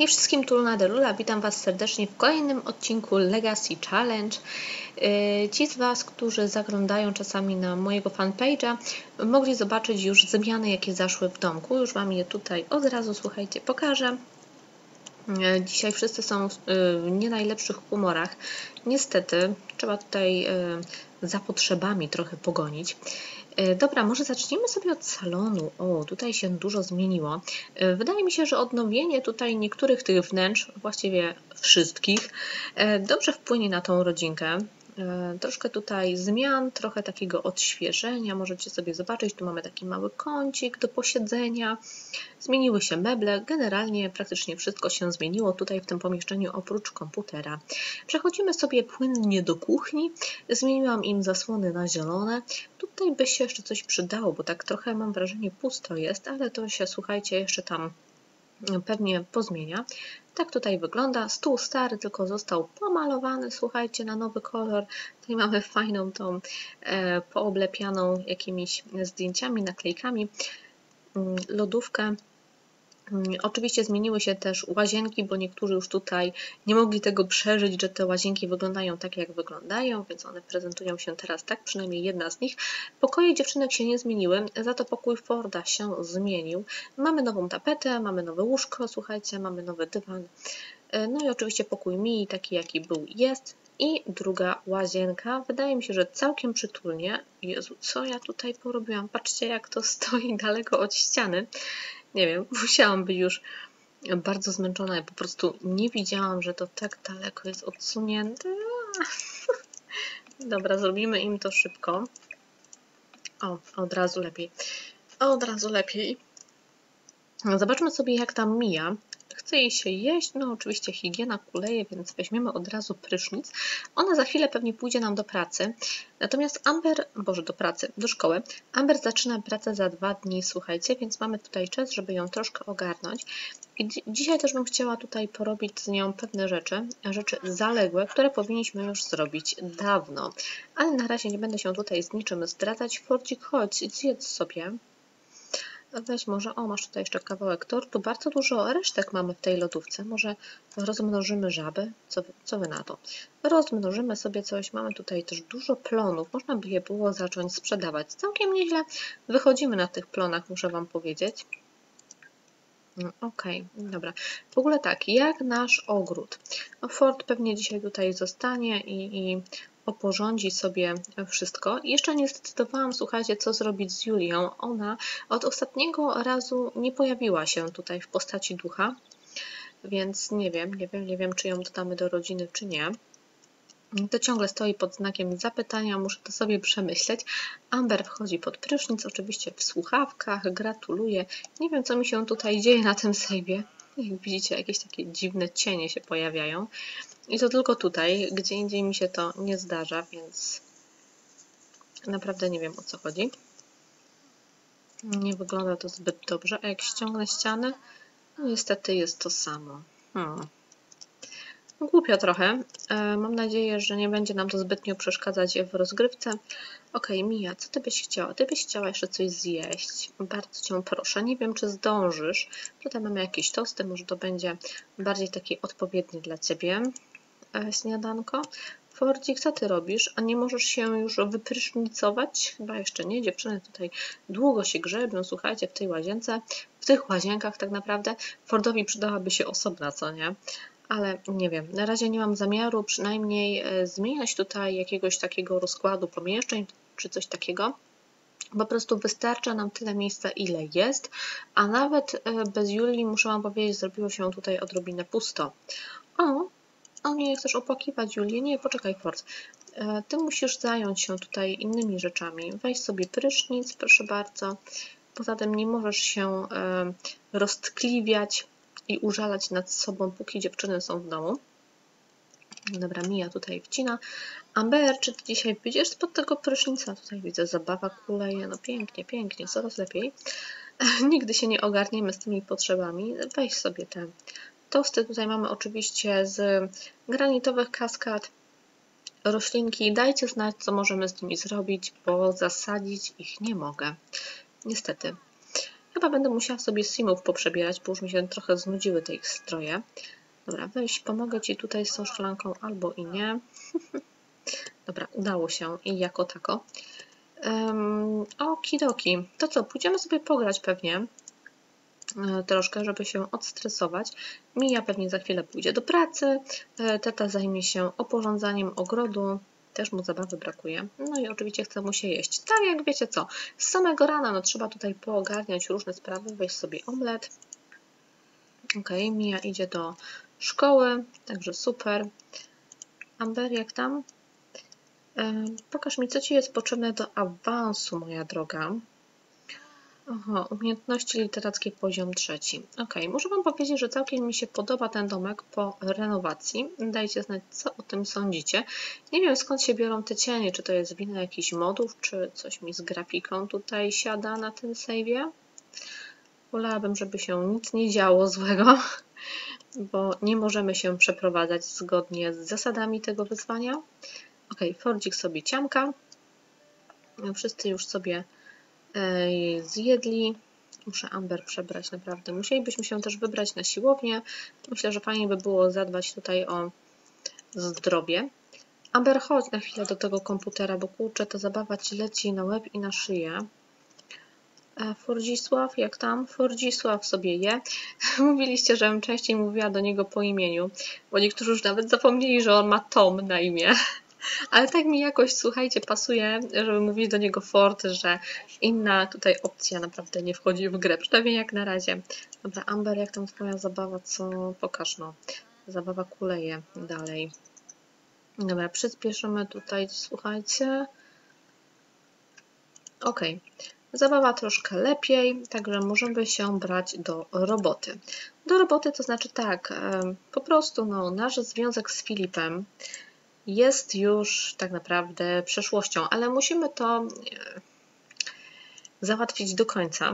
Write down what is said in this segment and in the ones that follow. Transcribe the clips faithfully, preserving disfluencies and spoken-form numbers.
wszystkim, tu Luna Delula, witam Was serdecznie w kolejnym odcinku Legacy Challenge. Ci z Was, którzy zaglądają czasami na mojego fanpage'a, mogli zobaczyć już zmiany, jakie zaszły w domku. Już Wam je tutaj od razu, słuchajcie, pokażę. Dzisiaj wszyscy są w nie najlepszych humorach. Niestety, trzeba tutaj za potrzebami trochę pogonić. Dobra, może zacznijmy sobie od salonu. O, tutaj się dużo zmieniło. Wydaje mi się, że odnowienie tutaj niektórych tych wnętrz, właściwie wszystkich, dobrze wpłynie na tą rodzinkę. Troszkę tutaj zmian, trochę takiego odświeżenia. Możecie sobie zobaczyć, tu mamy taki mały kącik do posiedzenia. Zmieniły się meble, generalnie praktycznie wszystko się zmieniło tutaj w tym pomieszczeniu oprócz komputera. Przechodzimy sobie płynnie do kuchni. Zmieniłam im zasłony na zielone. Tutaj by się jeszcze coś przydało, bo tak trochę mam wrażenie pusto jest, ale to się, słuchajcie, jeszcze tam pewnie pozmienia. Tak tutaj wygląda. Stół stary, tylko został pomalowany, słuchajcie, na nowy kolor. Tutaj mamy fajną tą e, pooblepianą jakimiś zdjęciami, naklejkami lodówkę. Oczywiście zmieniły się też łazienki, bo niektórzy już tutaj nie mogli tego przeżyć, że te łazienki wyglądają tak, jak wyglądają, więc one prezentują się teraz tak, przynajmniej jedna z nich. Pokoje dziewczynek się nie zmieniły, za to pokój Forda się zmienił. Mamy nową tapetę, mamy nowe łóżko, słuchajcie, mamy nowy dywan. No i oczywiście pokój Mii, taki jaki był, jest. I druga łazienka. Wydaje mi się, że całkiem przytulnie. Jezu, co ja tutaj porobiłam? Patrzcie, jak to stoi daleko od ściany. Nie wiem, musiałam być już bardzo zmęczona. Ja po prostu nie widziałam, że to tak daleko jest odsunięte. Dobra, zrobimy im to szybko. O, od razu lepiej. Od razu lepiej. Zobaczmy sobie, jak tam mija. Chce jej się jeść, no oczywiście higiena kuleje, więc weźmiemy od razu prysznic. Ona za chwilę pewnie pójdzie nam do pracy. Natomiast Amber, boże do pracy, do szkoły. Amber zaczyna pracę za dwa dni, słuchajcie, więc mamy tutaj czas, żeby ją troszkę ogarnąć. I dzi dzisiaj też bym chciała tutaj porobić z nią pewne rzeczy, rzeczy zaległe, które powinniśmy już zrobić dawno. Ale na razie nie będę się tutaj z niczym zdradzać. Fordzik, chodź, zjedz sobie. Weź może, o masz tutaj jeszcze kawałek tortu, bardzo dużo resztek mamy w tej lodówce, może rozmnożymy żaby, co wy, co wy na to? Rozmnożymy sobie coś, mamy tutaj też dużo plonów, można by je było zacząć sprzedawać, całkiem nieźle wychodzimy na tych plonach, muszę Wam powiedzieć. Okej, okay, dobra. W ogóle tak, jak nasz ogród? No Ford pewnie dzisiaj tutaj zostanie i, i oporządzi sobie wszystko. Jeszcze nie zdecydowałam, słuchajcie, co zrobić z Julią. Ona od ostatniego razu nie pojawiła się tutaj w postaci ducha, więc nie wiem, nie wiem, nie wiem, czy ją dodamy do rodziny, czy nie. To ciągle stoi pod znakiem zapytania, muszę to sobie przemyśleć. Amber wchodzi pod prysznic, oczywiście w słuchawkach, gratuluję. Nie wiem, co mi się tutaj dzieje na tym sejwie. Jak widzicie, jakieś takie dziwne cienie się pojawiają. I to tylko tutaj, gdzie indziej mi się to nie zdarza, więc naprawdę nie wiem, o co chodzi. Nie wygląda to zbyt dobrze, a jak ściągnę ściany, no niestety jest to samo. Hmm. Głupio trochę. Mam nadzieję, że nie będzie nam to zbytnio przeszkadzać w rozgrywce. Okej, okay, Mia, co Ty byś chciała? Ty byś chciała jeszcze coś zjeść. Bardzo Cię proszę. Nie wiem, czy zdążysz. Tutaj mamy jakieś tosty, może to będzie bardziej takie odpowiednie dla Ciebie śniadanko. Fordzik, co Ty robisz? A nie możesz się już wyprysznicować? Chyba jeszcze nie. Dziewczyny tutaj długo się grzebią, słuchajcie, w tej łazience. W tych łazienkach tak naprawdę Fordowi przydałaby się osobna, co nie? Ale nie wiem, na razie nie mam zamiaru przynajmniej zmieniać tutaj jakiegoś takiego rozkładu pomieszczeń czy coś takiego. Po prostu wystarcza nam tyle miejsca, ile jest, a nawet bez Julii, muszę Wam powiedzieć, zrobiło się tutaj odrobinę pusto. O, o nie chcesz opłakiwać Julię? Nie, poczekaj Ford. Ty musisz zająć się tutaj innymi rzeczami. Weź sobie prysznic, proszę bardzo. Poza tym nie możesz się roztkliwiać i użalać nad sobą, póki dziewczyny są w domu. Dobra, Mia tutaj wcina. Amber, czy Ty dzisiaj wyjdziesz spod tego prysznica? Tutaj widzę, zabawa kuleje. No pięknie, pięknie, coraz lepiej. Nigdy się nie ogarniemy z tymi potrzebami. Weź sobie te tosty. Tutaj mamy oczywiście z granitowych kaskad roślinki. Dajcie znać, co możemy z nimi zrobić, bo zasadzić ich nie mogę. Niestety. Chyba będę musiała sobie simów poprzebierać, bo już mi się trochę znudziły te ich stroje. Dobra, weź, pomogę Ci tutaj z tą szklanką albo i nie. Dobra, udało się i jako tako. Um, okidoki. To co, pójdziemy sobie pograć pewnie e, troszkę, żeby się odstresować. Mija pewnie za chwilę pójdzie do pracy. E, tata zajmie się oporządzaniem ogrodu. Też mu zabawy brakuje. No i oczywiście chce mu się jeść. Tak jak wiecie co, z samego rana no, trzeba tutaj poogarniać różne sprawy. Weź sobie omlet. Ok, Mija idzie do szkoły, także super. Amber, jak tam? E, pokaż mi, co Ci jest potrzebne do awansu, moja droga. Aha, umiejętności literackie poziom trzeci. Ok, muszę Wam powiedzieć, że całkiem mi się podoba ten domek po renowacji. Dajcie znać, co o tym sądzicie. Nie wiem, skąd się biorą te cienie, czy to jest wina jakichś modów, czy coś mi z grafiką tutaj siada na tym save'ie. Wolałabym, żeby się nic nie działo złego, bo nie możemy się przeprowadzać zgodnie z zasadami tego wyzwania. Ok, Fordzik sobie ciamka. Wszyscy już sobie e, zjedli. Muszę Amber przebrać, naprawdę. Musielibyśmy się też wybrać na siłownię. Myślę, że fajnie by było zadbać tutaj o zdrowie. Amber, chodź na chwilę do tego komputera, bo kurczę, ta zabawa Ci leci na łeb i na szyję. E, Fordzisław, jak tam? Fordzisław sobie je. Mówiliście, żebym częściej mówiła do niego po imieniu, bo niektórzy już nawet zapomnieli, że on ma Tom na imię. Ale tak mi jakoś, słuchajcie, pasuje, żeby mówić do niego Ford, że inna tutaj opcja naprawdę nie wchodzi w grę, przynajmniej jak na razie. Dobra, Amber, jak tam Twoja zabawa? Co? Pokaż, no. Zabawa kuleje dalej. Dobra, przyspieszymy tutaj, słuchajcie. Ok. Zabawa troszkę lepiej, także możemy się brać do roboty. Do roboty to znaczy tak, po prostu no, nasz związek z Filipem jest już tak naprawdę przeszłością, ale musimy to załatwić do końca.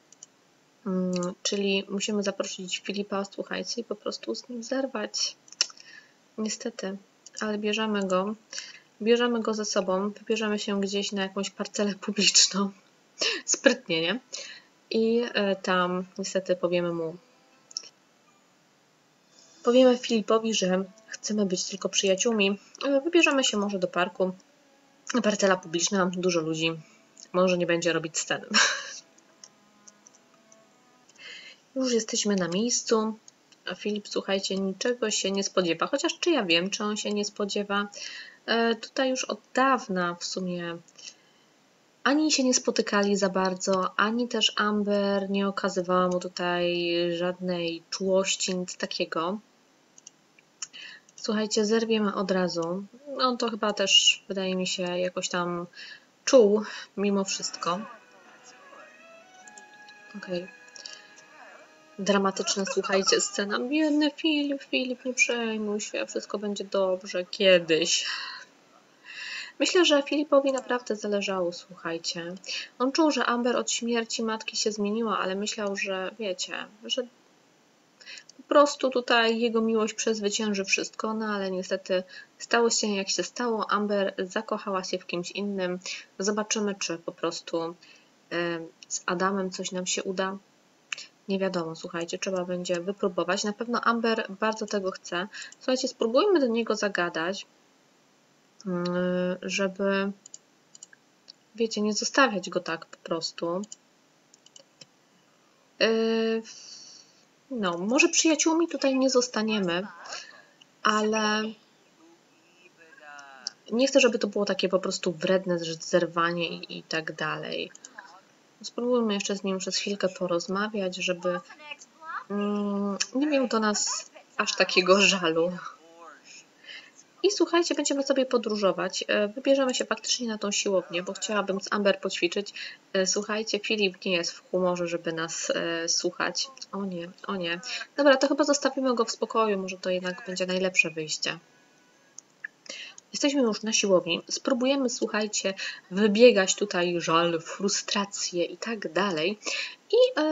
Czyli musimy zaprosić Filipa, słuchajcie, i po prostu z nim zerwać. Niestety, ale bierzemy go, bierzemy go ze sobą, wybierzemy się gdzieś na jakąś parcelę publiczną. Sprytnie, nie? I tam niestety powiemy mu, powiemy Filipowi, że chcemy być tylko przyjaciółmi. Wybierzemy się może do parku. Parcela publiczna, dużo ludzi. Może nie będzie robić sceny. Już jesteśmy na miejscu. A Filip, słuchajcie, niczego się nie spodziewa. Chociaż czy ja wiem, czy on się nie spodziewa. E, tutaj już od dawna w sumie ani się nie spotykali za bardzo, ani też Amber nie okazywała mu tutaj żadnej czułości, nic takiego. Słuchajcie, zerwiemy od razu. On to chyba też, wydaje mi się, jakoś tam czuł mimo wszystko. Okej. Okay. Dramatyczna, słuchajcie, scena. Biedny Filip, Filip, nie przejmuj się, wszystko będzie dobrze kiedyś. Myślę, że Filipowi naprawdę zależało, słuchajcie. On czuł, że Amber od śmierci matki się zmieniła, ale myślał, że wiecie, że po prostu tutaj jego miłość przezwycięży wszystko, no ale niestety stało się jak się stało. Amber zakochała się w kimś innym. Zobaczymy, czy po prostu z Adamem coś nam się uda. Nie wiadomo, słuchajcie, trzeba będzie wypróbować. Na pewno Amber bardzo tego chce. Słuchajcie, spróbujmy do niego zagadać, żeby, wiecie, nie zostawiać go tak po prostu. No, może przyjaciółmi tutaj nie zostaniemy, ale nie chcę, żeby to było takie po prostu wredne zerwanie i, i tak dalej. Spróbujmy jeszcze z nim przez chwilkę porozmawiać, żeby mm, nie miał do nas aż takiego żalu. I słuchajcie, będziemy sobie podróżować. Wybierzemy się faktycznie na tą siłownię, bo chciałabym z Amber poćwiczyć. Słuchajcie, Filip nie jest w humorze, żeby nas e, słuchać. O nie, o nie. Dobra, to chyba zostawimy go w spokoju, może to jednak będzie najlepsze wyjście. Jesteśmy już na siłowni. Spróbujemy, słuchajcie, wybiegać tutaj żal, frustrację i tak dalej. I e,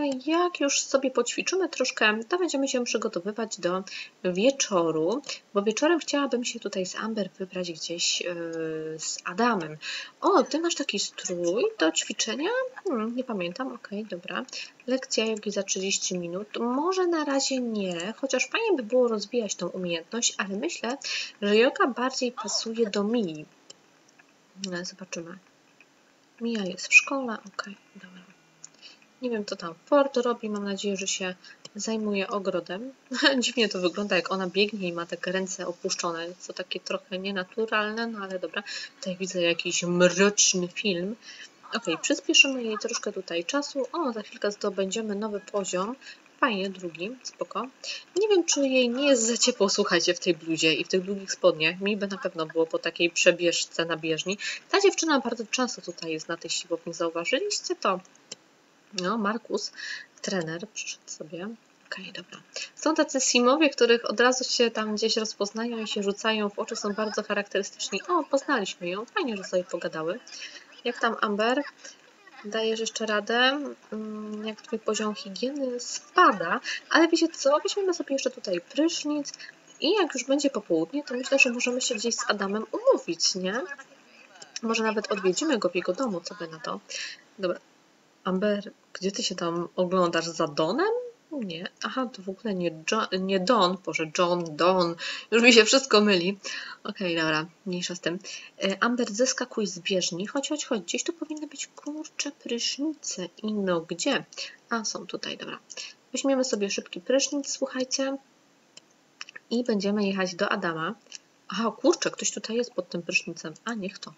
jak już sobie poćwiczymy troszkę, to będziemy się przygotowywać do wieczoru, bo wieczorem chciałabym się tutaj z Amber wybrać gdzieś yy, z Adamem. O, ty masz taki strój do ćwiczenia? Hmm, nie pamiętam, okej, okay, dobra. Lekcja jogi za trzydzieści minut. Może na razie nie, chociaż fajnie by było rozwijać tą umiejętność, ale myślę, że joga bardziej pasuje do Mii. No, zobaczymy. Mia jest w szkole, okej, okay, dobra. Nie wiem, co tam Ford robi, mam nadzieję, że się zajmuje ogrodem. Dziwnie to wygląda, jak ona biegnie i ma takie ręce opuszczone, co takie trochę nienaturalne, no ale dobra. Tutaj widzę jakiś mroczny film. Ok, przyspieszymy jej troszkę tutaj czasu. O, za chwilkę zdobędziemy nowy poziom. Fajnie, drugi, spoko. Nie wiem, czy jej nie jest za ciepło, słuchajcie, w tej bluzie i w tych długich spodniach. Mi by na pewno było po takiej przebieżce na bieżni. Ta dziewczyna bardzo często tutaj jest na tej siłowni, zauważyliście to? No, Markus, trener, przyszedł sobie. Okej, okay, dobra. Są tacy simowie, których od razu się tam gdzieś rozpoznają i się rzucają w oczy, są bardzo charakterystyczni. O, poznaliśmy ją, fajnie, że sobie pogadały. Jak tam, Amber? Dajesz jeszcze radę? Jak twój poziom higieny spada? Ale wiecie co? Weźmiemy sobie jeszcze tutaj prysznic i jak już będzie popołudnie, to myślę, że możemy się gdzieś z Adamem umówić, nie? Może nawet odwiedzimy go w jego domu, co by na to? Dobra. Amber, gdzie ty się tam oglądasz? Za Donem? Nie. Aha, to w ogóle nie, John, nie Don, Boże, John, Don. Już mi się wszystko myli. Okej, okay, dobra, mniejsza z tym. Amber, zeskakuj z bieżni. Chodź, chodź, chodź. Gdzieś tu powinny być, kurcze, prysznice. I no gdzie? A, są tutaj, dobra. Weźmiemy sobie szybki prysznic, słuchajcie. I będziemy jechać do Adama. Aha, kurczę, ktoś tutaj jest pod tym prysznicem. A, niech to.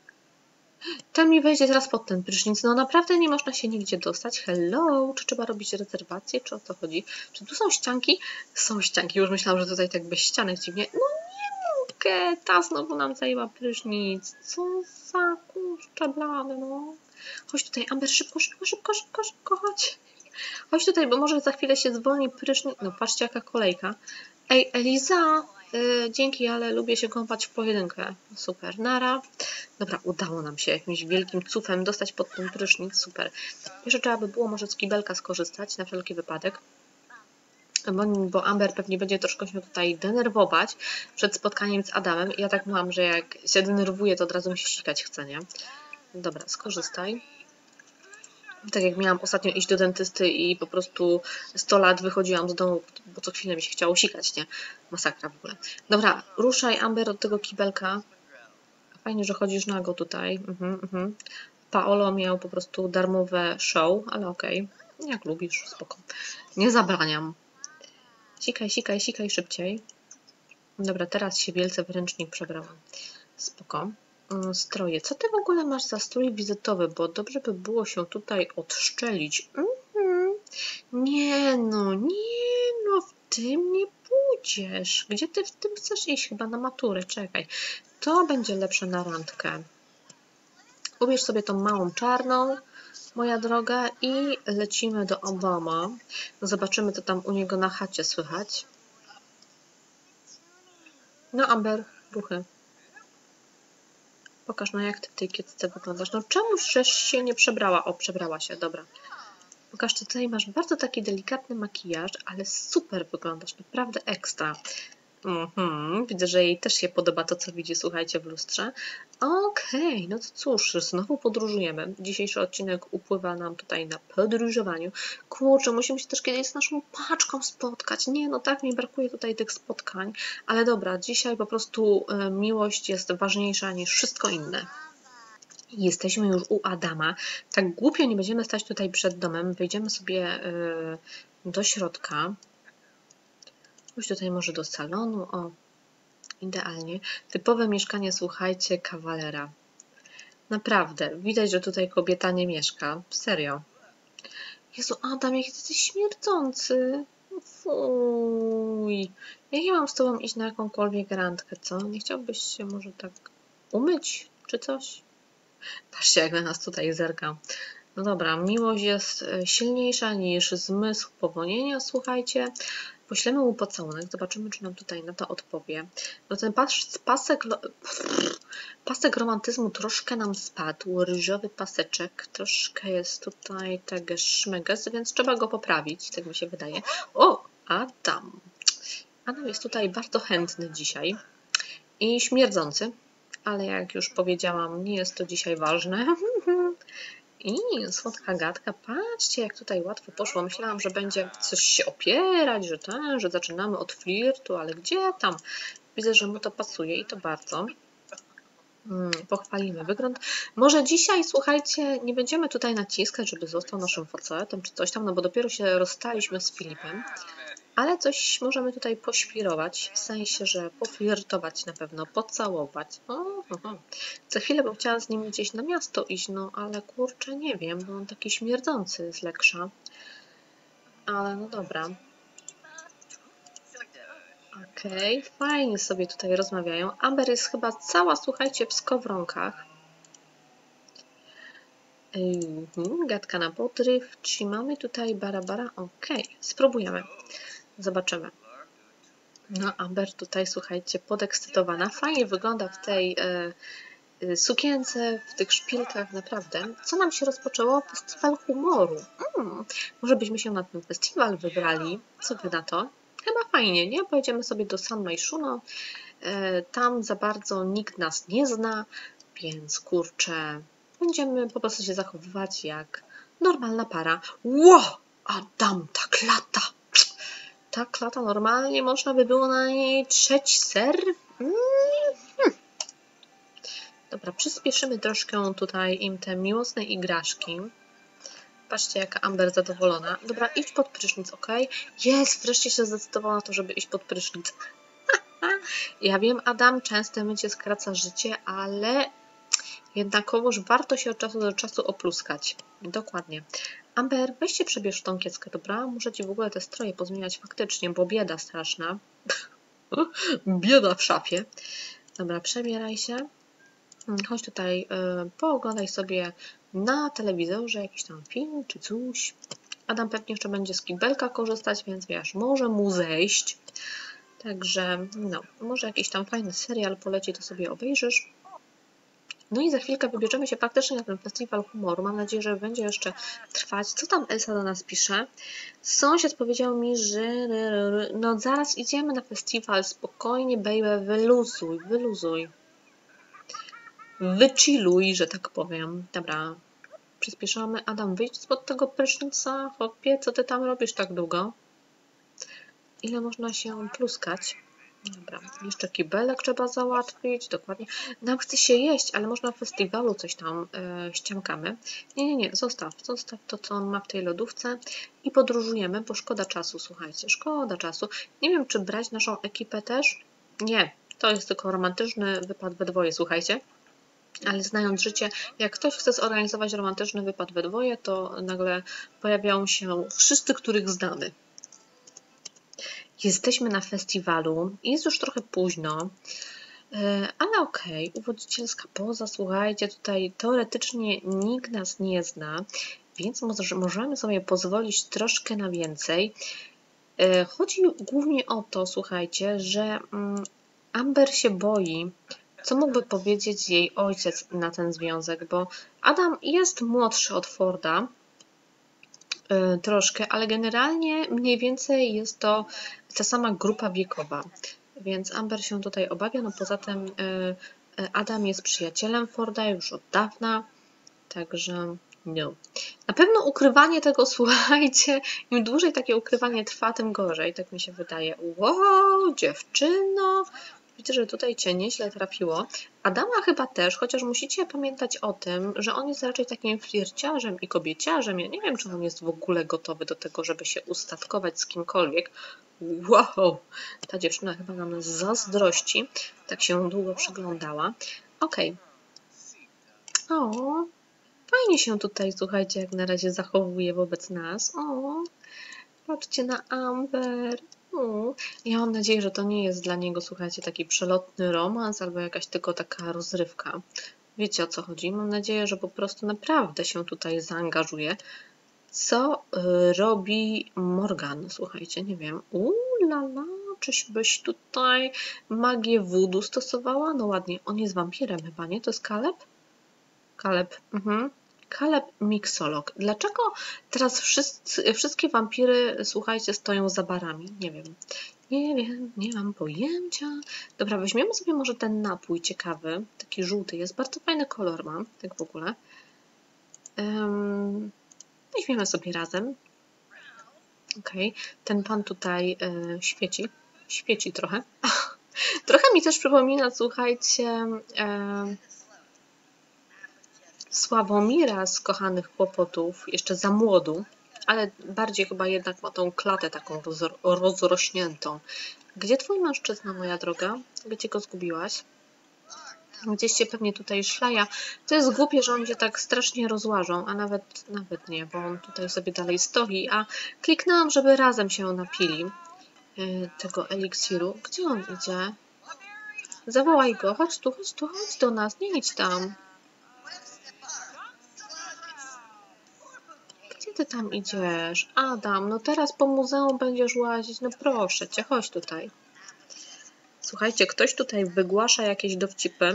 Ten mi wejdzie teraz pod ten prysznic. No naprawdę nie można się nigdzie dostać. Hello! Czy trzeba robić rezerwację? Czy o co chodzi? Czy tu są ścianki? Są ścianki. Już myślałam, że tutaj tak bez ścianek dziwnie. No nie mogę! Ta znowu nam zajęła prysznic. Co za kurczę blady, no. Chodź tutaj, Amber, szybko, szybko, szybko, szybko, szybko, chodź. Chodź tutaj, bo może za chwilę się zwolni prysznic. No patrzcie, jaka kolejka. Ej, Eliza! Yy, dzięki, ale lubię się kąpać w pojedynkę. Super, nara. Dobra, udało nam się jakimś wielkim cufem dostać pod ten prysznic. Super. Jeszcze trzeba by było może z kibelka skorzystać na wszelki wypadek. Bo, bo Amber pewnie będzie troszkę się tutaj denerwować przed spotkaniem z Adamem. I ja tak mówiłam, że jak się denerwuje, to od razu mi się sikać chce, nie? Dobra, skorzystaj. Tak jak miałam ostatnio iść do dentysty i po prostu sto lat wychodziłam z domu, bo co chwilę mi się chciało sikać, nie? Masakra w ogóle. Dobra, ruszaj, Amber, od tego kibelka. Fajnie, że chodzisz nago tutaj. Mhm, mhm. Paolo miał po prostu darmowe show, ale okej. Okay. Jak lubisz, spoko. Nie zabraniam. Sikaj, sikaj, sikaj szybciej. Dobra, teraz się wielce w ręcznik przebrałam. Spoko. Stroje. Co ty w ogóle masz za strój wizytowy? Bo dobrze by było się tutaj odszczelić. Mm-hmm. Nie no, nie no, w tym nie pójdziesz. Gdzie ty w tym chcesz iść? Chyba na maturę, czekaj. To będzie lepsze na randkę. Ubierz sobie tą małą czarną, moja droga, i lecimy do Obama. Zobaczymy, co tam u niego na chacie słychać. No, Amber, ruchy. Pokaż, no jak ty w tej kiecce wyglądasz. No czemuż żeś się nie przebrała? O, przebrała się, dobra. Pokaż, ty tutaj masz bardzo taki delikatny makijaż, ale super wyglądasz, naprawdę ekstra. Mhm, widzę, że jej też się podoba to, co widzi, słuchajcie, w lustrze. Okej, okay, no to cóż, znowu podróżujemy. Dzisiejszy odcinek upływa nam tutaj na podróżowaniu. Kurczę, musimy się też kiedyś z naszą paczką spotkać. Nie, no tak mi brakuje tutaj tych spotkań, ale dobra, dzisiaj po prostu y, miłość jest ważniejsza niż wszystko inne. Jesteśmy już u Adama. Tak głupio nie będziemy stać tutaj przed domem. Wejdziemy sobie y, do środka. Pójdź tutaj może do salonu. O, idealnie. Typowe mieszkanie, słuchajcie, kawalera. Naprawdę, widać, że tutaj kobieta nie mieszka. Serio. Jezu, Adam, jaki ty jesteś śmierdzący. Fuj. Jak ja mam z tobą iść na jakąkolwiek randkę, co? Nie chciałbyś się może tak umyć, czy coś? Patrzcie, jak na nas tutaj zerka. No dobra, miłość jest silniejsza niż zmysł powonienia, słuchajcie. Poślemy mu pocałunek, zobaczymy, czy nam tutaj na to odpowie. No ten pas, pasek, pasek romantyzmu troszkę nam spadł, ryżowy paseczek, troszkę jest tutaj tak szmeges, więc trzeba go poprawić, tak mi się wydaje. O, Adam. Adam jest tutaj bardzo chętny dzisiaj i śmierdzący, ale jak już powiedziałam, nie jest to dzisiaj ważne. I słodka gadka, patrzcie jak tutaj łatwo poszło. Myślałam, że będzie coś się opierać, że ten, że zaczynamy od flirtu, ale gdzie tam? Widzę, że mu to pasuje i to bardzo. Hmm, pochwalimy wygląd. Może dzisiaj, słuchajcie, nie będziemy tutaj naciskać, żeby został naszym facetem czy coś tam, no bo dopiero się rozstaliśmy z Filipem. Ale coś możemy tutaj poświrować, w sensie, że poflirtować na pewno, pocałować. O, o, o. Za chwilę bym chciała z nim gdzieś na miasto iść, no ale kurczę, nie wiem, bo on taki śmierdzący z leksza. Ale no dobra. Okej, okay, fajnie sobie tutaj rozmawiają. Amber jest chyba cała, słuchajcie, w skowronkach. Yy, gadka na podryw. Czy mamy tutaj barabara? Okej, okay, spróbujemy. Zobaczymy. No, Amber tutaj, słuchajcie, podekscytowana. Fajnie wygląda w tej e, e, sukience, w tych szpilkach, naprawdę. Co nam się rozpoczęło? Festiwal humoru. Hmm, może byśmy się na ten festiwal wybrali. Co wy na to? Chyba fajnie, nie? Pojedziemy sobie do San Myshuno. E, tam za bardzo nikt nas nie zna, więc kurczę, będziemy po prostu się zachowywać jak normalna para. Ło! Adam, ta klata! Ta klata normalnie można by było na niej trzeć ser. Mm. Dobra, przyspieszymy troszkę tutaj im te miłosne igraszki. Patrzcie, jaka Amber zadowolona. Dobra, idź pod prysznic, ok? Jest, wreszcie się zdecydowała na to, żeby iść pod prysznic. Ja wiem, Adam, często mycie skraca życie, ale jednakowoż warto się od czasu do czasu opluskać. Dokładnie. Amber, weź się przebierz tą kieckę, dobra? Muszę ci w ogóle te stroje pozmieniać faktycznie, bo bieda straszna. Bieda w szafie. Dobra, przebieraj się. Chodź tutaj, yy, pooglądaj sobie na telewizorze jakiś tam film czy coś. Adam pewnie jeszcze będzie z kibelka korzystać, więc wiesz, może mu zejść. Także, no, może jakiś tam fajny serial poleci, to sobie obejrzysz. No i za chwilkę wybierzemy się faktycznie na ten festiwal humoru. Mam nadzieję, że będzie jeszcze trwać. Co tam Elsa do nas pisze? Sąsiad powiedział mi, że no zaraz idziemy na festiwal. Spokojnie, baby, wyluzuj, wyluzuj. Wychilluj, że tak powiem. Dobra, przyspieszamy. Adam, wyjdź spod tego prysznica. Chłopie, co ty tam robisz tak długo? Ile można się pluskać? Dobra, jeszcze kibelek trzeba załatwić, dokładnie. Nam chce się jeść, ale można w festiwalu coś tam e, ściemkamy. Nie, nie, nie, zostaw, zostaw to, co on ma w tej lodówce i podróżujemy, bo szkoda czasu, słuchajcie, szkoda czasu. Nie wiem, czy brać naszą ekipę też? Nie, to jest tylko romantyczny wypad we dwoje, słuchajcie. Ale znając życie, jak ktoś chce zorganizować romantyczny wypad we dwoje, to nagle pojawiają się wszyscy, których znamy. Jesteśmy na festiwalu, jest już trochę późno, ale okej, okay. Uwodzicielska poza, słuchajcie, tutaj teoretycznie nikt nas nie zna, więc może, możemy sobie pozwolić troszkę na więcej. Chodzi głównie o to, słuchajcie, że Amber się boi, co mógłby powiedzieć jej ojciec na ten związek, bo Adam jest młodszy od Forda, troszkę, ale generalnie mniej więcej jest to ta sama grupa wiekowa, więc Amber się tutaj obawia, no poza tym Adam jest przyjacielem Forda już od dawna, także no. Na pewno ukrywanie tego, słuchajcie, im dłużej takie ukrywanie trwa, tym gorzej, tak mi się wydaje. Wow, dziewczyno, widzę, że tutaj cię nieźle trafiło. Adama chyba też, chociaż musicie pamiętać o tym, że on jest raczej takim flirciarzem i kobieciarzem. Ja nie wiem, czy on jest w ogóle gotowy do tego, żeby się ustatkować z kimkolwiek. Wow, ta dziewczyna chyba nam zazdrości. Tak się długo przyglądała. Okej. Okay. O, fajnie się tutaj, słuchajcie, jak na razie zachowuje wobec nas. O, patrzcie na Amber. O, ja mam nadzieję, że to nie jest dla niego, słuchajcie, taki przelotny romans albo jakaś tylko taka rozrywka. Wiecie, o co chodzi? Mam nadzieję, że po prostu naprawdę się tutaj zaangażuje. Co y, robi Morgan? Słuchajcie, nie wiem. Uuu, la, czyżbyś tutaj magię voodoo stosowała? No ładnie, on jest wampirem chyba, nie? To jest Caleb? Caleb, mhm. Caleb Mixolog. Dlaczego teraz wszyscy, wszystkie wampiry, słuchajcie, stoją za barami? Nie wiem. Nie wiem, nie mam pojęcia. Dobra, weźmiemy sobie może ten napój ciekawy. Taki żółty jest. Bardzo fajny kolor mam, tak w ogóle. Um, weźmiemy sobie razem. Okej, okay. Ten pan tutaj e, świeci. Świeci trochę. Trochę mi też przypomina, słuchajcie, e, Sławomira z Kochanych Kłopotów, jeszcze za młodu, ale bardziej chyba jednak ma tą klatę taką rozrośniętą. Gdzie twój mężczyzna, moja droga? Gdzie go zgubiłaś? Gdzieś się pewnie tutaj szlaja. To jest głupie, że on się tak strasznie rozłażą, a nawet, nawet nie, bo on tutaj sobie dalej stoi, a kliknęłam, żeby razem się napili yy, tego eliksiru. Gdzie on idzie? Zawołaj go, chodź tu, chodź tu, chodź do nas, nie idź tam. Gdzie ty tam idziesz? Adam, no teraz po muzeum będziesz łazić, no proszę cię, chodź tutaj. Słuchajcie, ktoś tutaj wygłasza jakieś dowcipy.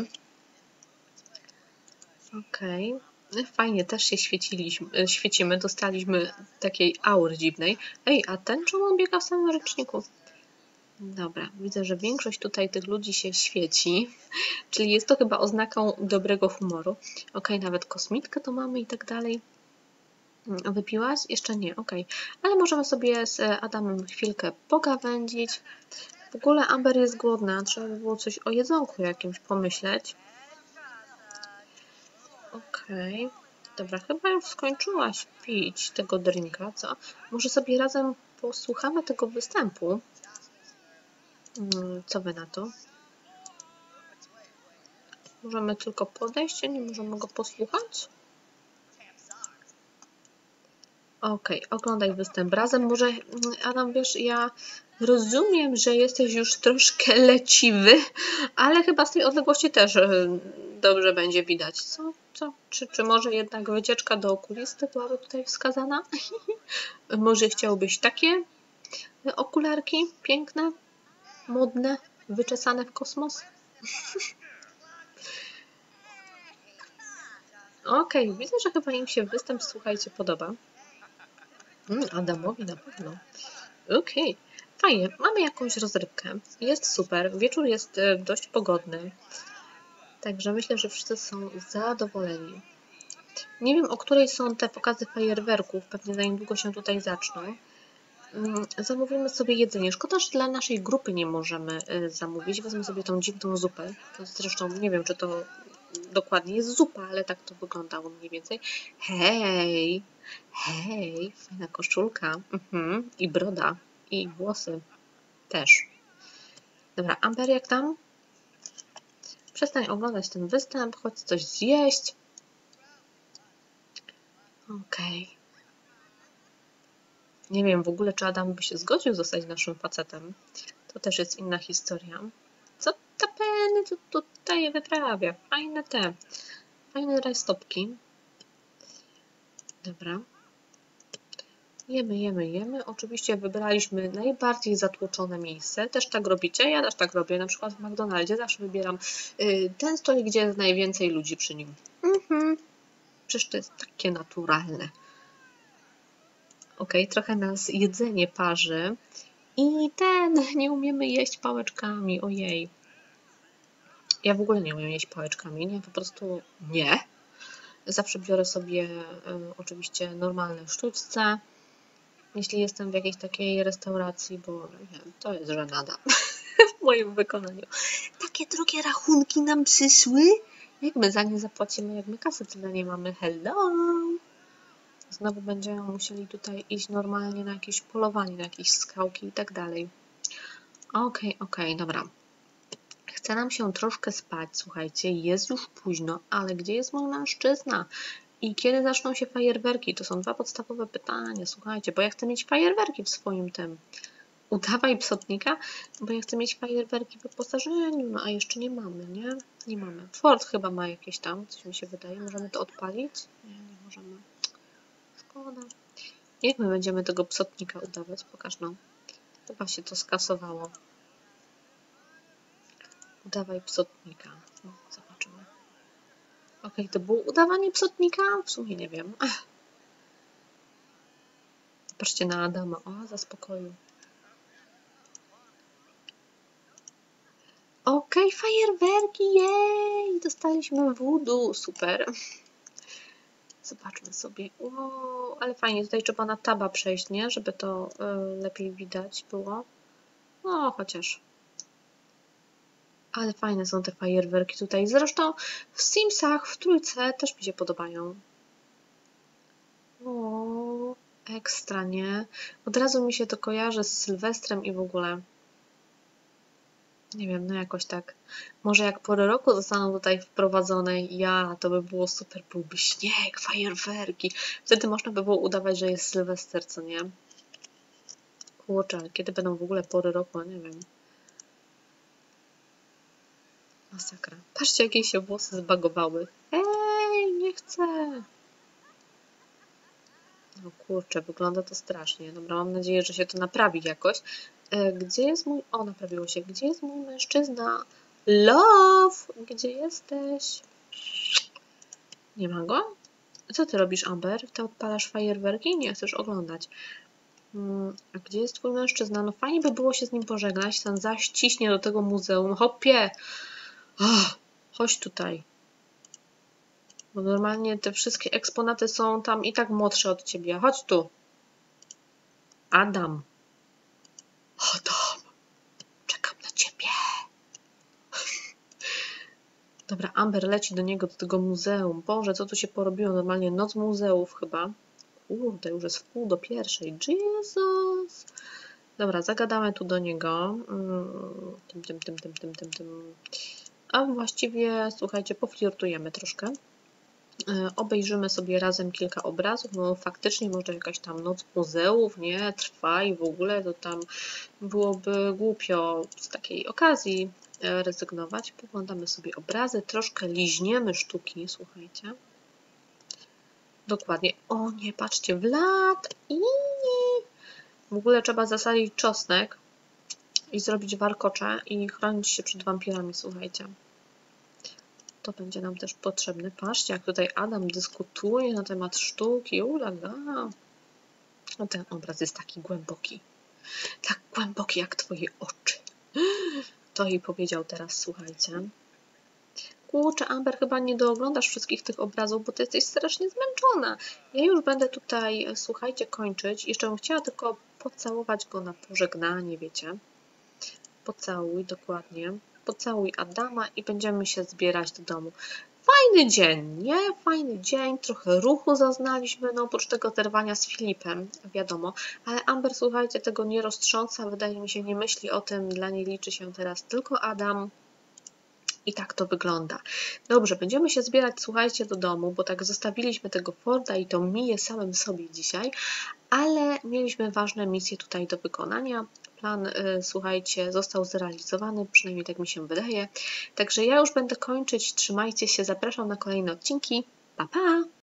Okej. Okay. Fajnie, też się świeciliśmy, świecimy, dostaliśmy takiej aury dziwnej. Ej, a ten czemu on biega w samym ręczniku? Dobra, widzę, że większość tutaj tych ludzi się świeci, czyli jest to chyba oznaką dobrego humoru. Okej, okay, nawet kosmitkę to mamy i tak dalej. Wypiłaś? Jeszcze nie, okej. Okay. Ale możemy sobie z Adamem chwilkę pogawędzić. W ogóle Amber jest głodna, trzeba by było coś o jedzonku jakimś pomyśleć. Okej, okay. Dobra, chyba już skończyłaś pić tego drinka, co? Może sobie razem posłuchamy tego występu? Co wy na to? Możemy tylko podejść, a nie możemy go posłuchać? Okej, okay, oglądaj występ razem. Może, Adam, wiesz, ja rozumiem, że jesteś już troszkę leciwy, ale chyba z tej odległości też dobrze będzie widać. Co? Co? Czy, czy może jednak wycieczka do okulisty byłaby tutaj wskazana? Może chciałbyś takie okularki piękne, modne, wyczesane w kosmos? Okej, okay, widzę, że chyba im się występ, słuchajcie, podoba. Mm, Adamowi na pewno. Okej, okay. Fajnie, mamy jakąś rozrywkę. Jest super, wieczór jest dość pogodny. Także myślę, że wszyscy są zadowoleni. Nie wiem, o której są te pokazy fajerwerków. Pewnie za niedługo się tutaj zaczną. Zamówimy sobie jedzenie. Szkoda, że dla naszej grupy nie możemy zamówić. Wezmę sobie tą dziwną zupę. To zresztą nie wiem, czy to dokładnie jest zupa, ale tak to wyglądało mniej więcej. Hej! Hej! Fajna koszulka. Mhm. I broda. I włosy. Też. Dobra, Amber, jak tam? Przestań oglądać ten występ, chodź coś zjeść. Okej. Okay. Nie wiem w ogóle, czy Adam by się zgodził zostać naszym facetem. To też jest inna historia. Co ta Penny tu tutaj wyprawia? Fajne te. Fajne rajstopki. Dobra. Jemy, jemy, jemy. Oczywiście wybraliśmy najbardziej zatłoczone miejsce. Też tak robicie? Ja też tak robię. Na przykład w McDonaldzie zawsze wybieram yy, ten stolik, gdzie jest najwięcej ludzi przy nim. Mhm. Przecież to jest takie naturalne. Ok, trochę nas jedzenie parzy. I ten, nie umiemy jeść pałeczkami, ojej. Ja w ogóle nie umiem jeść pałeczkami, nie, po prostu nie. Zawsze biorę sobie y, oczywiście normalne sztućce, jeśli jestem w jakiejś takiej restauracji, bo nie, to jest żenada w moim wykonaniu. Takie drogie rachunki nam przyszły? Jak my za nie zapłacimy, jak my kasy tyle nie mamy? Hello! Znowu będziemy musieli tutaj iść normalnie na jakieś polowanie, na jakieś skałki i tak dalej. Okej, okay, okej, okay, dobra. Chce nam się troszkę spać, słuchajcie, jest już późno, ale gdzie jest mój mężczyzna? I kiedy zaczną się fajerwerki? To są dwa podstawowe pytania, słuchajcie, bo ja chcę mieć fajerwerki w swoim tym. Udawaj psotnika, bo ja chcę mieć fajerwerki w wyposażeniu, no a jeszcze nie mamy, nie? Nie mamy. Ford chyba ma jakieś tam, coś mi się wydaje. Możemy to odpalić? Nie, nie możemy. Szkoda. Jak my będziemy tego psotnika udawać? Pokaż nam. Chyba się to skasowało. Udawaj psotnika. No, zobaczymy. Ok, to było udawanie psotnika? W sumie nie wiem. Patrzcie na Adama. O, za spokoju. Ok, fajerwerki, jej! Dostaliśmy voodoo, super. Zobaczmy sobie. Wow, ale fajnie, tutaj trzeba na taba przejść, nie? Żeby to y, lepiej widać było. No, chociaż. Ale fajne są te fajerwerki tutaj. Zresztą w Simsach w trójce też mi się podobają. O, ekstra, nie? Od razu mi się to kojarzy z Sylwestrem i w ogóle. Nie wiem, no jakoś tak. Może jak pory roku zostaną tutaj wprowadzone, ja, to by było super, byłby śnieg, fajerwerki. Wtedy można by było udawać, że jest Sylwester, co nie? Kurczę, ale kiedy będą w ogóle pory roku, nie wiem. Masakra. Patrzcie, jakie się włosy zbagowały. Ej, nie chcę. No kurczę, wygląda to strasznie. Dobra, mam nadzieję, że się to naprawi jakoś. E, gdzie jest mój... O, naprawiło się. Gdzie jest mój mężczyzna? Love! Gdzie jesteś? Nie ma go? Co ty robisz, Amber? Ty odpalasz fajerwerki? Nie chcesz oglądać. Hmm, a gdzie jest twój mężczyzna? No fajnie by było się z nim pożegnać. Ten zaś ciśnie do tego muzeum. Hopie! Oh, chodź tutaj. Bo normalnie te wszystkie eksponaty są tam i tak młodsze od ciebie. Chodź tu. Adam. Adam. Czekam na ciebie. Dobra, Amber leci do niego, do tego muzeum. Boże, co tu się porobiło? Normalnie noc muzeów chyba. Kurde, już jest w pół do pierwszej. Jezus. Dobra, zagadamy tu do niego. Tym, tym, tym, tym, tym, tym, tym. A właściwie, słuchajcie, poflirtujemy troszkę. Obejrzymy sobie razem kilka obrazów, no faktycznie może jakaś tam noc muzeów, nie, trwa i w ogóle to tam byłoby głupio z takiej okazji rezygnować. Poglądamy sobie obrazy, troszkę liźniemy sztuki, słuchajcie. Dokładnie. O nie, patrzcie, Vlad! I w ogóle trzeba zasadzić czosnek i zrobić warkocze i chronić się przed wampirami, słuchajcie. To będzie nam też potrzebne. Patrzcie, jak tutaj Adam dyskutuje na temat sztuki. Ulaga. No ten obraz jest taki głęboki. Tak głęboki jak twoje oczy. To jej powiedział teraz, słuchajcie. Kurczę, Amber, chyba nie dooglądasz wszystkich tych obrazów, bo ty jesteś strasznie zmęczona. Ja już będę tutaj, słuchajcie, kończyć. Jeszcze bym chciała tylko pocałować go na pożegnanie, wiecie. Pocałuj, dokładnie. Pocałuj Adama i będziemy się zbierać do domu. Fajny dzień, nie? Fajny dzień, trochę ruchu zaznaliśmy, no oprócz tego zerwania z Filipem, wiadomo. Ale Amber, słuchajcie, tego nie roztrząsa, wydaje mi się, nie myśli o tym, dla niej liczy się teraz tylko Adam. I tak to wygląda. Dobrze, będziemy się zbierać, słuchajcie, do domu, bo tak zostawiliśmy tego Forda i to miję samym sobie dzisiaj, ale mieliśmy ważne misje tutaj do wykonania. Plan, słuchajcie, został zrealizowany, przynajmniej tak mi się wydaje. Także ja już będę kończyć. Trzymajcie się, zapraszam na kolejne odcinki. Pa, pa!